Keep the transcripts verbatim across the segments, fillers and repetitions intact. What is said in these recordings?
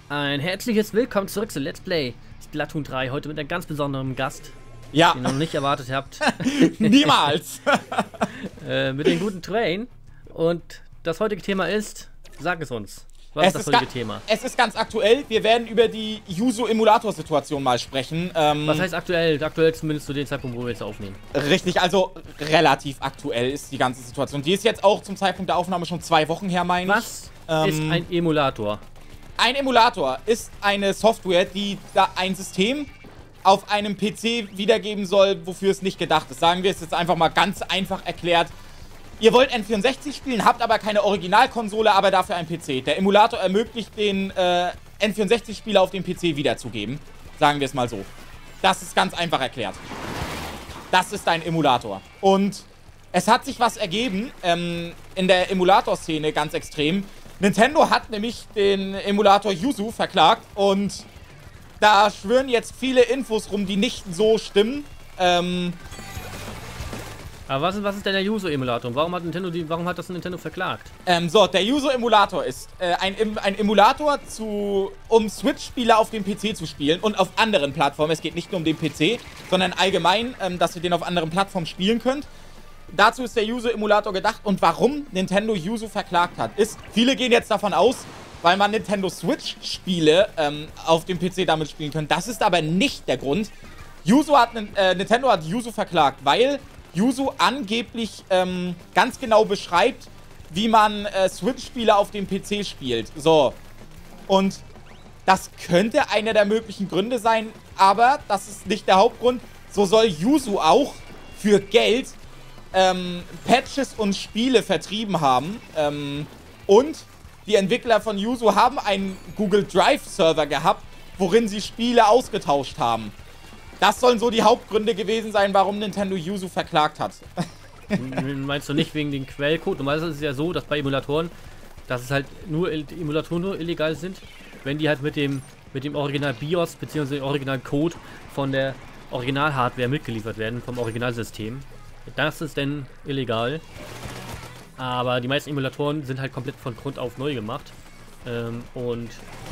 Ein herzliches Willkommen zurück zu Let's Play Splatoon drei. Heute mit einem ganz besonderen Gast, ja. den ihr noch nicht erwartet habt. Niemals! äh, mit dem guten Train. Und das heutige Thema ist, sag es uns. Was es ist das ist heutige Thema? Es ist ganz aktuell. Wir werden über die Yuzu-Emulator-Situation mal sprechen. Ähm, Was heißt aktuell? Aktuell zumindest zu dem Zeitpunkt, wo wir jetzt aufnehmen. Richtig, also relativ aktuell ist die ganze Situation. Die ist jetzt auch zum Zeitpunkt der Aufnahme schon zwei Wochen her, meine ich. Was ähm, ist ein Emulator? Ein Emulator ist eine Software, die da ein System auf einem P C wiedergeben soll, wofür es nicht gedacht ist. Sagen wir es jetzt einfach mal ganz einfach erklärt. Ihr wollt N vierundsechzig spielen, habt aber keine Originalkonsole, aber dafür einen P C. Der Emulator ermöglicht den äh, N vierundsechzig-Spieler auf dem P C wiederzugeben. Sagen wir es mal so. Das ist ganz einfach erklärt. Das ist ein Emulator. Und es hat sich was ergeben, ähm, in der Emulator-Szene ganz extrem. Nintendo hat nämlich den Emulator Yuzu verklagt und da schwören jetzt viele Infos rum, die nicht so stimmen. Ähm... Aber was ist, was ist denn der Yuzu-Emulator? Warum hat Nintendo die, warum hat das Nintendo verklagt? Ähm, so, der Yuzu-Emulator ist äh, ein, ein Emulator, zu, um Switch-Spiele auf dem P C zu spielen und auf anderen Plattformen. Es geht nicht nur um den P C, sondern allgemein, ähm, dass ihr den auf anderen Plattformen spielen könnt. Dazu ist der Yuzu-Emulator gedacht. Und warum Nintendo Yuzu verklagt hat, ist, viele gehen jetzt davon aus, weil man Nintendo Switch-Spiele ähm, auf dem P C damit spielen kann. Das ist aber nicht der Grund. Yuzu hat, äh, Nintendo hat Yuzu verklagt, weil Yuzu angeblich ähm, ganz genau beschreibt, wie man äh, Switch-Spiele auf dem P C spielt. So. Und das könnte einer der möglichen Gründe sein, aber das ist nicht der Hauptgrund. So soll Yuzu auch für Geld ähm, Patches und Spiele vertrieben haben. Ähm, und die Entwickler von Yuzu haben einen Google Drive-Server gehabt, worin sie Spiele ausgetauscht haben. Das sollen so die Hauptgründe gewesen sein, warum Nintendo Yuzu verklagt hat. Meinst du nicht wegen den Quellcode? Normalerweise ist es ja so, dass bei Emulatoren, dass es halt nur Emulatoren nur illegal sind, wenn die halt mit dem mit dem Original BIOS bzw. dem Original Code von der Original-Hardware mitgeliefert werden, vom Originalsystem. Das ist dann illegal. Aber die meisten Emulatoren sind halt komplett von Grund auf neu gemacht. Ähm, und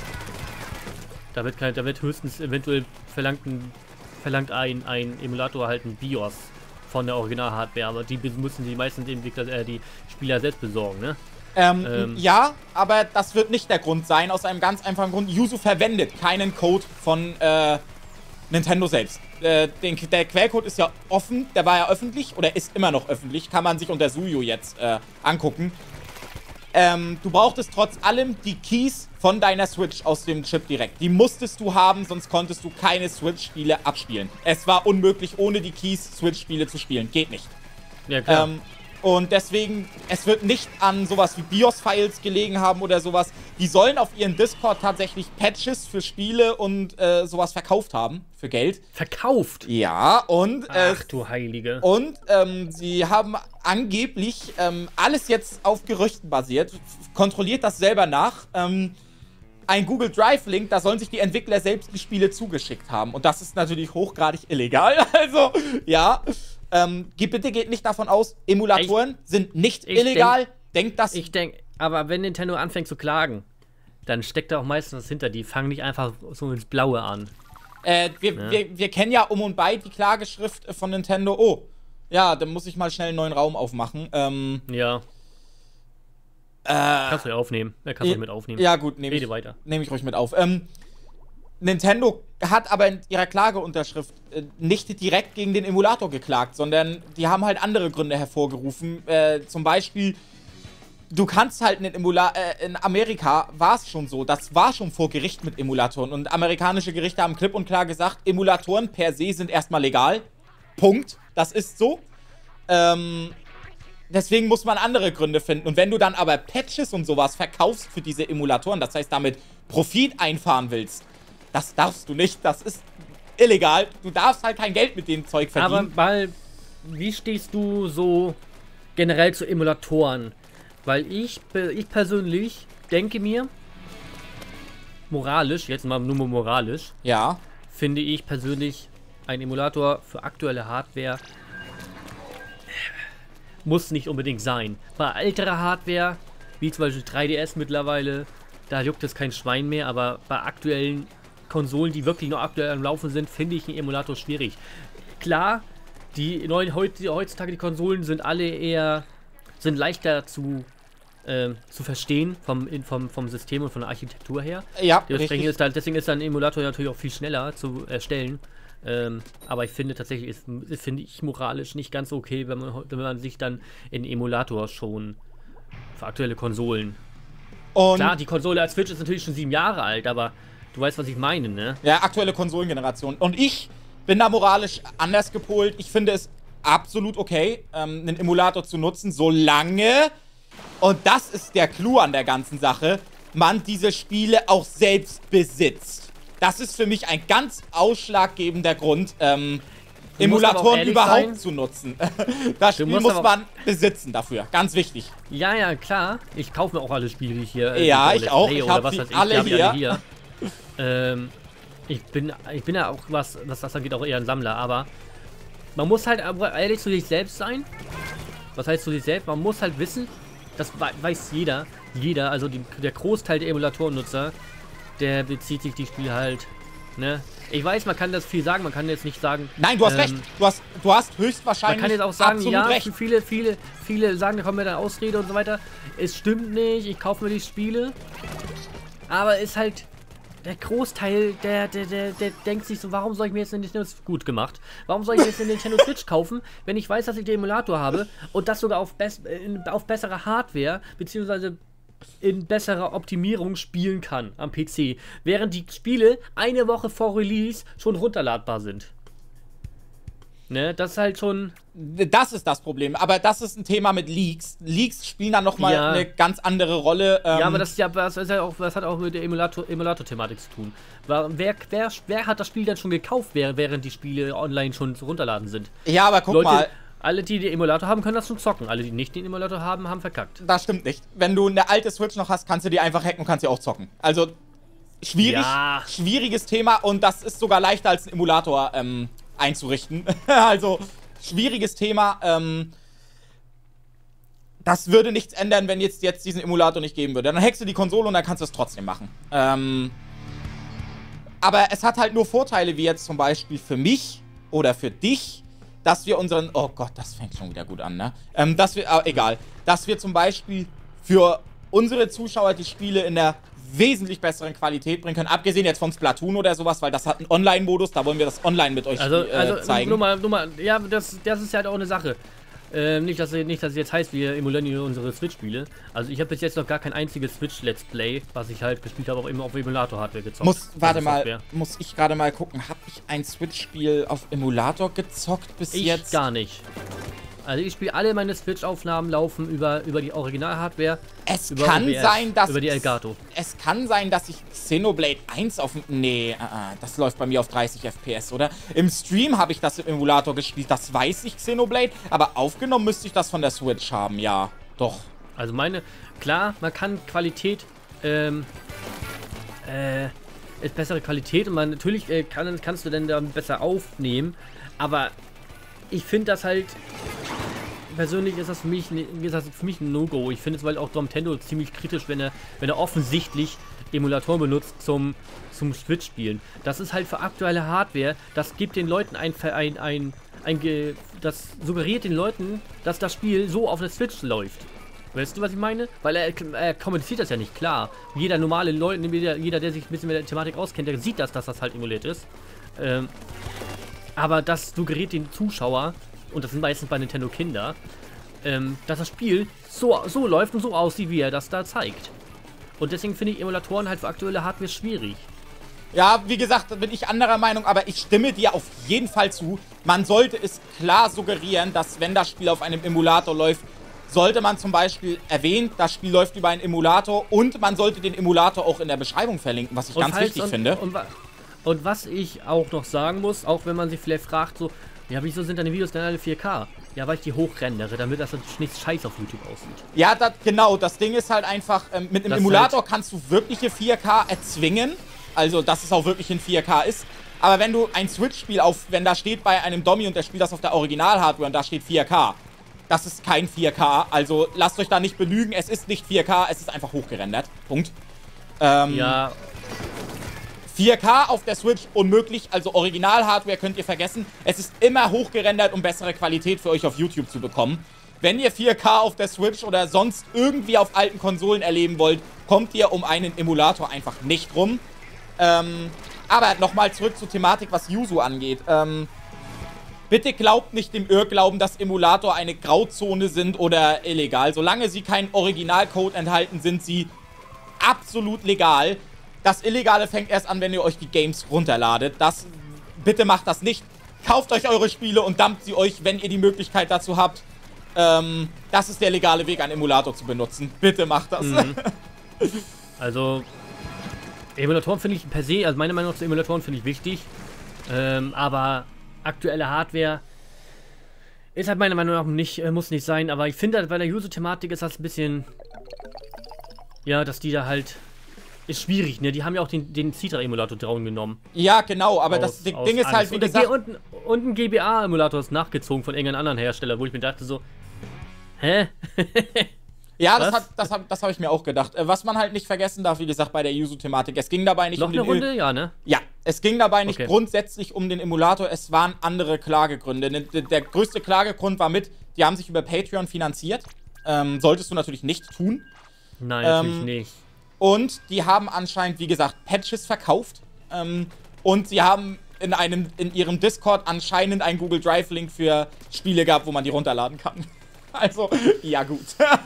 da wird, kein, da wird höchstens eventuell verlangt ein verlangt ein, ein Emulator halt ein BIOS von der Original-Hardware, aber die müssen die meisten Entwickler, äh, die Spieler selbst besorgen, ne? Ähm, ähm, ja, aber das wird nicht der Grund sein, aus einem ganz einfachen Grund. Yuzu verwendet keinen Code von äh, Nintendo selbst. Äh, den, der Quellcode ist ja offen, der war ja öffentlich, oder ist immer noch öffentlich, kann man sich unter Suyo jetzt äh, angucken. Ähm, du brauchtest trotz allem die Keys von deiner Switch aus dem Chip direkt. Die musstest du haben, sonst konntest du keine Switch-Spiele abspielen. Es war unmöglich, ohne die Keys Switch-Spiele zu spielen. Geht nicht. Ja, klar. Ähm, und deswegen, es wird nicht an sowas wie BIOS-Files gelegen haben oder sowas. Die sollen auf ihren Discord tatsächlich Patches für Spiele und äh, sowas verkauft haben. Für Geld. Verkauft? Ja, und... Äh, Ach du Heilige. Und ähm, sie haben angeblich ähm, alles jetzt auf Gerüchten basiert. Kontrolliert das selber nach. Ähm, ein Google Drive-Link, da sollen sich die Entwickler selbst die Spiele zugeschickt haben. Und das ist natürlich hochgradig illegal. Also, ja. Ähm, bitte geht nicht davon aus, Emulatoren ich, sind nicht illegal. Denk, Denkt das. Ich denke, aber wenn Nintendo anfängt zu klagen, dann steckt da auch meistens was hinter. Die fangen nicht einfach so ins Blaue an. Äh, wir, ja. wir, wir kennen ja um und bei die Klageschrift von Nintendo. Oh, ja, dann muss ich mal schnell einen neuen Raum aufmachen. Ähm, ja. Äh, kannst du ja aufnehmen. Ja, kannst du mit aufnehmen. Ja, gut, nehme ich, weiter. Nehm ich ruhig mit auf. Ähm, Nintendo hat aber in ihrer Klageunterschrift äh, nicht direkt gegen den Emulator geklagt, sondern die haben halt andere Gründe hervorgerufen. Äh, zum Beispiel, du kannst halt einen Emulator, äh, in Amerika war es schon so, das war schon vor Gericht mit Emulatoren und amerikanische Gerichte haben klipp und klar gesagt, Emulatoren per se sind erstmal legal. Punkt. Das ist so. Ähm, deswegen muss man andere Gründe finden. Und wenn du dann aber Patches und sowas verkaufst für diese Emulatoren, das heißt damit Profit einfahren willst, das darfst du nicht. Das ist illegal. Du darfst halt kein Geld mit dem Zeug verdienen. Aber weil, wie stehst du so generell zu Emulatoren? Weil ich, ich persönlich denke mir, moralisch, jetzt mal nur moralisch, ja, finde ich persönlich, ein Emulator für aktuelle Hardware muss nicht unbedingt sein. Bei älterer Hardware, wie zum Beispiel drei D S mittlerweile, da juckt es kein Schwein mehr, aber bei aktuellen Konsolen, die wirklich nur aktuell am Laufen sind, finde ich einen Emulator schwierig. Klar, die neuen heutzutage die Konsolen sind alle eher, sind leichter zu, äh, zu verstehen vom, vom, vom System und von der Architektur her. Ja, Dementsprechend ist dann, deswegen ist dann ein Emulator natürlich auch viel schneller zu erstellen. Ähm, aber ich finde tatsächlich, ist, ist finde ich moralisch nicht ganz okay, wenn man, wenn man sich dann in Emulator schon für aktuelle Konsolen. Und klar, die Konsole als Switch ist natürlich schon sieben Jahre alt, aber du weißt, was ich meine, ne? Ja, aktuelle Konsolengeneration. Und ich bin da moralisch anders gepolt. Ich finde es absolut okay, ähm, einen Emulator zu nutzen, solange, und das ist der Clou an der ganzen Sache, man diese Spiele auch selbst besitzt. Das ist für mich ein ganz ausschlaggebender Grund, ähm, Emulatoren überhaupt sein. zu nutzen. Das Spiel muss man besitzen dafür. Ganz wichtig. Ja, ja, klar. Ich kaufe mir auch alle Spiele, die ich hier... Äh, ja, ich auch. Ich habe sie alle, hab hier. alle hier. ähm, ich bin, ich bin ja auch, was, was das angeht, auch eher ein Sammler. Aber man muss halt aber ehrlich zu sich selbst sein. Was heißt zu sich selbst? Man muss halt wissen, das weiß jeder, jeder, also die, der Großteil der Emulatoren-Nutzer, der bezieht sich die Spiele halt, ne? Ich weiß, man kann das viel sagen, man kann jetzt nicht sagen... Nein, du hast ähm, recht. Du hast, du hast höchstwahrscheinlich Man kann jetzt auch sagen, ja, recht. viele, viele, viele sagen, da kommen mir dann Ausrede und so weiter. Es stimmt nicht, ich kaufe mir die Spiele. Aber ist halt... Der Großteil, der, der, der, der denkt sich so, warum soll ich mir jetzt eine Nintendo Switch gut gemacht? Warum soll ich mir jetzt eine Nintendo Switch kaufen, wenn ich weiß, dass ich den Emulator habe und das sogar auf, bess auf bessere Hardware, beziehungsweise in besserer Optimierung spielen kann am P C, während die Spiele eine Woche vor Release schon runterladbar sind. Ne, das ist halt schon... Das ist das Problem, aber das ist ein Thema mit Leaks. Leaks spielen dann nochmal ja. eine ganz andere Rolle. Ähm ja, aber das, ist ja, das, ist ja auch, das hat auch mit der Emulator-Thematik Emulator zu tun. Wer, wer, wer hat das Spiel dann schon gekauft, während die Spiele online schon zu runterladen sind? Ja, aber guck Leute, mal. Alle, die den Emulator haben, können das schon zocken. Alle, die nicht den Emulator haben, haben verkackt. Das stimmt nicht. Wenn du eine alte Switch noch hast, kannst du die einfach hacken und kannst sie auch zocken. Also, schwierig, ja. schwieriges Thema und das ist sogar leichter als ein Emulator ähm, einzurichten. Also, schwieriges Thema. Ähm, das würde nichts ändern, wenn jetzt, jetzt diesen Emulator nicht geben würde. Dann hackst du die Konsole und dann kannst du es trotzdem machen. Ähm, aber es hat halt nur Vorteile, wie jetzt zum Beispiel für mich oder für dich, dass wir unseren... Oh Gott, das fängt schon wieder gut an, ne? Ähm, dass wir... Äh, egal. Dass wir zum Beispiel für unsere Zuschauer die Spiele in der wesentlich besseren Qualität bringen können. Abgesehen jetzt von Splatoon oder sowas, weil das hat einen Online-Modus. Da wollen wir das online mit euch also, äh, also, zeigen. Nur mal, nur mal, ja, das, das ist halt auch eine Sache. Ähm, nicht, dass, nicht, dass es jetzt heißt, wir emulieren hier unsere Switch-Spiele. Also ich habe bis jetzt noch gar kein einziges Switch-Let's Play, was ich halt gespielt habe, auch immer auf Emulator-Hardware gezockt. Muss, warte mal, muss ich gerade mal gucken. Habe ich ein Switch-Spiel auf Emulator gezockt bis ich jetzt? Gar nicht. Also ich spiele alle meine Switch-Aufnahmen laufen über, über die Original-Hardware. Es über kann O B S, sein, dass... Über die Elgato. Es kann sein, dass ich Xenoblade eins auf... Nee, uh, uh, das läuft bei mir auf dreißig F P S, oder? Im Stream habe ich das im Emulator gespielt, das weiß ich, Xenoblade. Aber aufgenommen müsste ich das von der Switch haben, ja. Doch. Also meine... Klar, man kann Qualität... Ähm... Äh... Ist bessere Qualität und man natürlich äh, kann, kannst du denn dann besser aufnehmen. Aber ich finde das halt... Persönlich ist das für mich, ist das für mich ein No-Go. Ich finde es, weil auch Nintendo ziemlich kritisch, wenn er, wenn er offensichtlich Emulatoren benutzt zum, zum Switch-Spielen. Das ist halt für aktuelle Hardware, das gibt den Leuten ein, ein, ein, ein, das suggeriert den Leuten, dass das Spiel so auf der Switch läuft. Weißt du, was ich meine? Weil er, er kommuniziert das ja nicht, klar. Jeder normale Leute, jeder, jeder, der sich ein bisschen mit der Thematik auskennt, der sieht das, dass das halt emuliert ist. Ähm, aber das suggeriert den Zuschauer, und das sind meistens bei Nintendo Kinder, ähm, dass das Spiel so, so läuft und so aussieht, wie er das da zeigt. Und deswegen finde ich Emulatoren halt für aktuelle Hardware schwierig. Ja, wie gesagt, da bin ich anderer Meinung, aber ich stimme dir auf jeden Fall zu. Man sollte es klar suggerieren, dass wenn das Spiel auf einem Emulator läuft, sollte man zum Beispiel erwähnen, das Spiel läuft über einen Emulator und man sollte den Emulator auch in der Beschreibung verlinken, was ich und ganz falls, wichtig und, finde. Und, und, und was ich auch noch sagen muss, auch wenn man sich vielleicht fragt, so, ja, wieso sind deine Videos denn alle vier K? Ja, weil ich die hochrendere, damit das nicht scheiß auf YouTube aussieht. Ja, das, genau. Das Ding ist halt einfach, ähm, mit einem das Emulator halt kannst du wirkliche vier K erzwingen. Also, dass es auch wirklich in vier K ist. Aber wenn du ein Switch-Spiel auf, wenn da steht bei einem Dummy und der spielt das auf der Original-Hardware und da steht vier K, das ist kein vier K. Also, lasst euch da nicht belügen. Es ist nicht vier K, es ist einfach hochgerendert. Punkt. Ähm, Ja, vier K auf der Switch unmöglich, also Original-Hardware könnt ihr vergessen. Es ist immer hochgerendert, um bessere Qualität für euch auf YouTube zu bekommen. Wenn ihr vier K auf der Switch oder sonst irgendwie auf alten Konsolen erleben wollt, kommt ihr um einen Emulator einfach nicht rum. Ähm, aber nochmal zurück zur Thematik, was Yuzu angeht. Ähm, bitte glaubt nicht dem Irrglauben, dass Emulator eine Grauzone sind oder illegal. Solange sie keinen Originalcode enthalten, sind sie absolut legal. Das Illegale fängt erst an, wenn ihr euch die Games runterladet. Das, bitte macht das nicht. Kauft euch eure Spiele und dumpt sie euch, wenn ihr die Möglichkeit dazu habt. Ähm, das ist der legale Weg, einen Emulator zu benutzen. Bitte macht das. Mhm. Also, Emulatoren finde ich per se, also meiner Meinung nach zu Emulatoren finde ich wichtig. Ähm, aber aktuelle Hardware ist halt meiner Meinung nach nicht, äh, muss nicht sein. Aber ich finde, halt, bei der Yuzu-Thematik ist das ein bisschen, ja, dass die da halt, ist schwierig, ne? Die haben ja auch den, den Citra-Emulator drauf genommen. Ja, genau, aber Aus- das Ding aus Ding ist alles. halt, wie und, ein G- gesagt... und, ein- und ein G B A-Emulator ist nachgezogen von irgendeinem anderen Hersteller, wo ich mir dachte so, hä? Ja, das, Was? hat, das, hab, das habe ich mir auch gedacht. Äh, Was man halt nicht vergessen darf, wie gesagt, bei der Yuzu-Thematik, es ging dabei nicht Noch um eine den... Runde? Ja, ne? Ja, es ging dabei nicht Okay. grundsätzlich um den Emulator, es waren andere Klagegründe. Ne, Der, der größte Klagegrund war mit, die haben sich über Patreon finanziert. Ähm, solltest du natürlich nicht tun. Nein, Ähm, natürlich nicht. Und die haben anscheinend, wie gesagt, Patches verkauft. Ähm, und sie haben in, einem, in ihrem Discord anscheinend einen Google Drive-Link für Spiele gehabt, wo man die runterladen kann. Also, ja gut.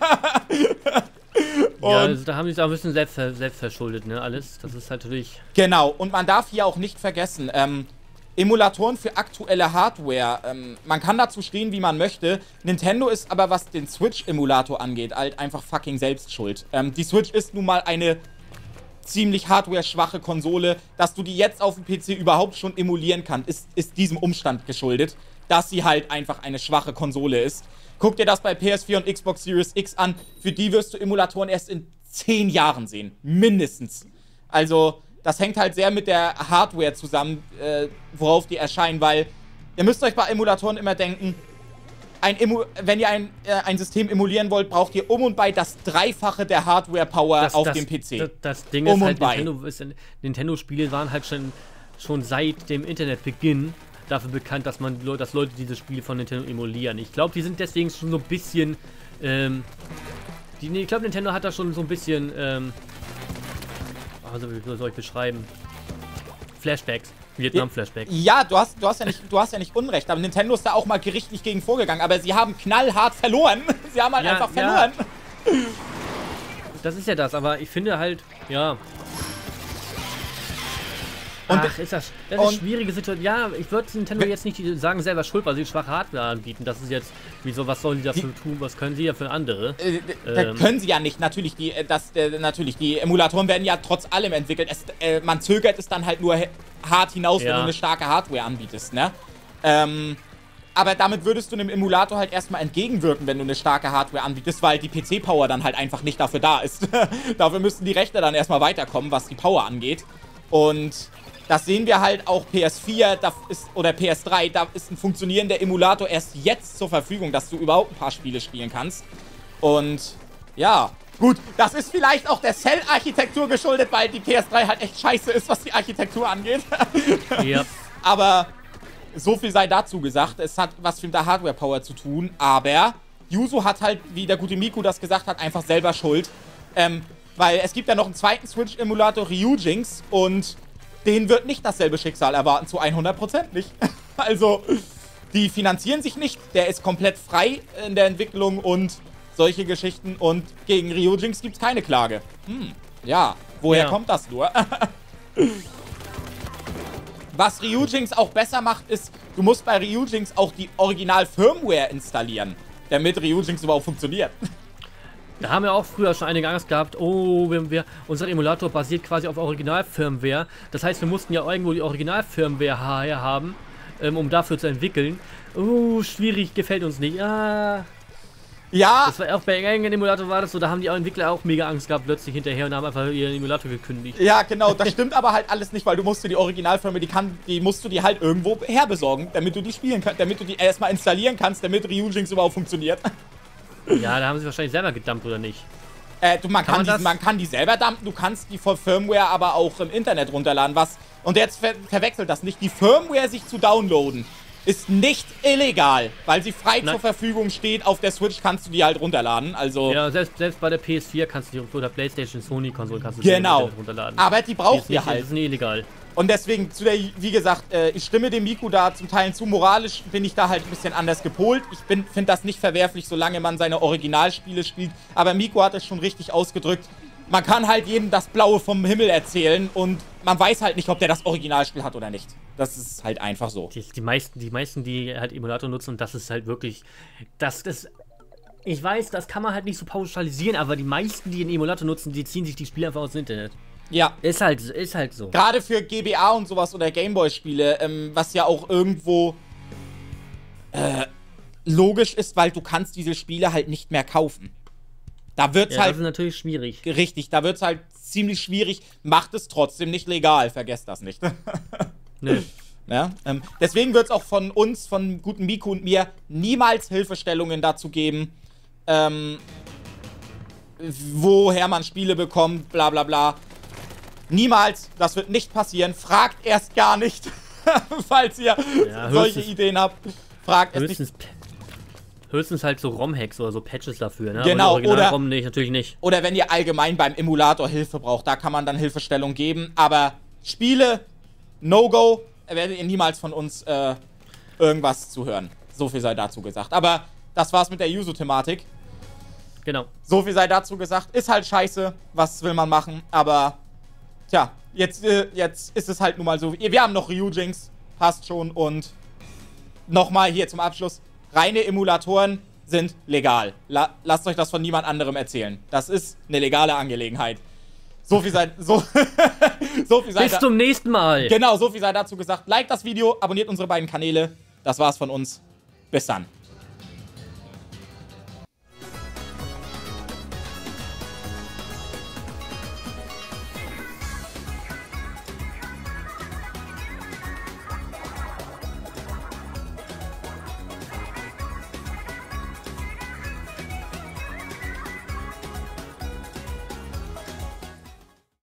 Ja, Und also da haben sie es auch ein bisschen selbst, selbst verschuldet, ne, alles. Das ist halt natürlich... genau, und man darf hier auch nicht vergessen, ähm, Emulatoren für aktuelle Hardware, ähm, man kann dazu stehen, wie man möchte. Nintendo ist aber, was den Switch-Emulator angeht, halt einfach fucking selbst schuld. Ähm, die Switch ist nun mal eine ziemlich hardware-schwache Konsole. Dass du die jetzt auf dem P C überhaupt schon emulieren kannst, ist, ist diesem Umstand geschuldet, dass sie halt einfach eine schwache Konsole ist. Guck dir das bei P S vier und Xbox Series X an. Für die wirst du Emulatoren erst in zehn Jahren sehen. Mindestens. Also, das hängt halt sehr mit der Hardware zusammen, äh, worauf die erscheinen, weil ihr müsst euch bei Emulatoren immer denken, ein Emu wenn ihr ein, äh, ein System emulieren wollt, braucht ihr um und bei das Dreifache der Hardware-Power Das, auf das, dem P C. Das, das Ding Um ist und halt, bei. Nintendo, ist, Nintendo-Spiele waren halt schon, schon seit dem Internetbeginn dafür bekannt, dass man dass Leute diese Spiele von Nintendo emulieren. Ich glaube, die sind deswegen schon so ein bisschen, ähm, die, nee, ich glaube, Nintendo hat da schon so ein bisschen, ähm, also wie soll ich beschreiben? Flashbacks, Vietnam-Flashbacks. Ja, du hast, du, hast ja nicht, du hast ja nicht Unrecht, aber Nintendo ist da auch mal gerichtlich gegen vorgegangen, aber sie haben knallhart verloren. Sie haben halt Ja, einfach ja. verloren. Das ist ja das, aber ich finde halt, ja. Und- Ach, ist das, das ist und- eine schwierige Situation. Ja, ich würde Nintendo Wenn- jetzt nicht die sagen selber schuld, weil sie schwache Hardware anbieten. Das ist jetzt, wieso, was sollen die dafür tun? Was können sie ja für andere? Äh, da Ähm. können sie ja nicht. Natürlich, die, äh, das, äh, natürlich, die Emulatoren werden ja trotz allem entwickelt. Es, äh, man zögert es dann halt nur he- hart hinaus, wenn Ja. du eine starke Hardware anbietest, ne? Ähm, aber damit würdest du einem Emulator halt erstmal entgegenwirken, wenn du eine starke Hardware anbietest, weil die P C-Power dann halt einfach nicht dafür da ist. Dafür müssten die Rechner dann erstmal weiterkommen, was die Power angeht. Und das sehen wir halt auch P S vier da ist, oder P S drei, da ist ein funktionierender Emulator erst jetzt zur Verfügung, dass du überhaupt ein paar Spiele spielen kannst. Und ja, gut, das ist vielleicht auch der Cell-Architektur geschuldet, weil die P S drei halt echt scheiße ist, was die Architektur angeht. Ja. Aber so viel sei dazu gesagt, es hat was mit der Hardware-Power zu tun, aber Yuzu hat halt, wie der gute Miku das gesagt hat, einfach selber Schuld. Ähm, weil es gibt ja noch einen zweiten Switch-Emulator, Ryujinx, und denen wird nicht dasselbe Schicksal erwarten, zu hundert Prozent nicht. Also, die finanzieren sich nicht, der ist komplett frei in der Entwicklung und solche Geschichten, und gegen Ryujinx gibt es keine Klage. Hm, ja, woher Ja. kommt das nur? Was Ryujinx auch besser macht, ist, du musst bei Ryujinx auch die Original-Firmware installieren, damit Ryujinx überhaupt funktioniert. Da haben wir auch früher schon einige Angst gehabt, oh, wir, wir, unser Emulator basiert quasi auf Original-Firmware. Das heißt, wir mussten ja irgendwo die Original-Firmware her haben, ähm, um dafür zu entwickeln. Oh, schwierig, gefällt uns nicht. Ah, Ja, das war auch bei irgendeinem Emulator war das so, da haben die Entwickler auch mega Angst gehabt plötzlich hinterher und haben einfach ihren Emulator gekündigt. ja, genau, das stimmt aber halt alles nicht, weil du musst dir die Originalfirmware, die, kann, die musst du dir halt irgendwo herbesorgen, damit du die spielen kannst, damit du die erstmal installieren kannst, damit Ryujinx überhaupt funktioniert. Ja, da haben sie wahrscheinlich selber gedumpt, oder nicht? Äh, du, man, kann kann man, die, man kann die selber dumpen, du kannst die von Firmware aber auch im Internet runterladen. Was, und jetzt ver verwechselt das nicht. Die Firmware sich zu downloaden ist nicht illegal, weil sie frei Nein. zur Verfügung steht. Auf der Switch kannst du die halt runterladen. Also Ja, selbst, selbst bei der P S vier kannst du die, oder PlayStation, Sony-Konsole kannst du genau. die runterladen. Aber die braucht ihr nicht, halt. Das ist nicht illegal. Und deswegen, zu der, wie gesagt, äh, ich stimme dem Miku da zum Teil zu. Moralisch bin ich da halt ein bisschen anders gepolt. Ich finde das nicht verwerflich, solange man seine Originalspiele spielt. Aber Miku hat es schon richtig ausgedrückt. Man kann halt jedem das Blaue vom Himmel erzählen und man weiß halt nicht, ob der das Originalspiel hat oder nicht. Das ist halt einfach so. Die, die, meisten, die meisten, die halt Emulator nutzen, und das ist halt wirklich, das, das, ich weiß, das kann man halt nicht so pauschalisieren, aber die meisten, die einen Emulator nutzen, die ziehen sich die Spiele einfach aus dem Internet. Ja. Ist halt, ist halt so. Gerade für G B A und sowas oder Gameboy-Spiele, ähm, was ja auch irgendwo äh, logisch ist, weil du kannst diese Spiele halt nicht mehr kaufen. Da wird's Ja, halt das ist natürlich schwierig. richtig, da wird's halt ziemlich schwierig. Macht es trotzdem nicht legal, vergesst das nicht. Nee. Ja, ähm, deswegen wird's auch von uns, von guten Miku und mir, niemals Hilfestellungen dazu geben, ähm, woher man Spiele bekommt, bla bla bla. Niemals, das wird nicht passieren. Fragt erst gar nicht, falls ihr Ja, solche höchstens- Ideen habt. Fragt erst nicht. Höchstens, höchstens halt so ROM-Hacks oder so Patches dafür, ne? Genau, Aber die Original oder- ROM nicht, natürlich nicht. Oder wenn ihr allgemein beim Emulator Hilfe braucht, da kann man dann Hilfestellung geben. Aber Spiele, No-Go, werdet ihr niemals von uns äh, irgendwas zu hören. So viel sei dazu gesagt. Aber das war's mit der Yuzu-Thematik. Genau. So viel sei dazu gesagt. Ist halt scheiße. Was will man machen? Aber, tja, jetzt, äh, jetzt ist es halt nun mal so. Wir haben noch Ryujinx. Passt schon. Und nochmal hier zum Abschluss. Reine Emulatoren sind legal. La lasst euch das von niemand anderem erzählen. Das ist eine legale Angelegenheit. So viel sei, so, so viel sei Bis da zum nächsten Mal. Genau, so viel sei dazu gesagt. Like das Video, abonniert unsere beiden Kanäle. Das war's von uns. Bis dann.